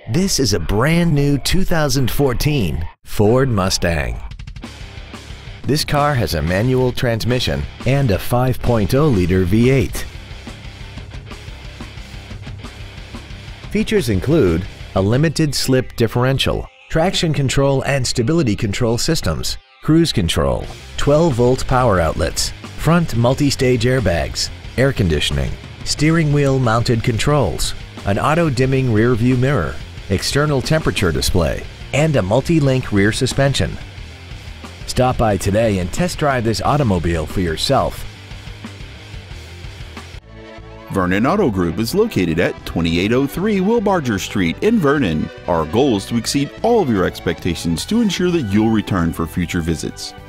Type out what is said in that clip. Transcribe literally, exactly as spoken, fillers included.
This is a brand new two thousand fourteen Ford Mustang. This car has a manual transmission and a five point oh liter V eight. Features include a limited slip differential, traction control and stability control systems, cruise control, twelve volt power outlets, front multi-stage airbags, air conditioning, steering wheel mounted controls, an auto-dimming rear view mirror, external temperature display, and a multi-link rear suspension. Stop by today and test drive this automobile for yourself. Vernon Auto Group is located at twenty-eight oh three Wilbarger Street in Vernon. Our goal is to exceed all of your expectations to ensure that you'll return for future visits.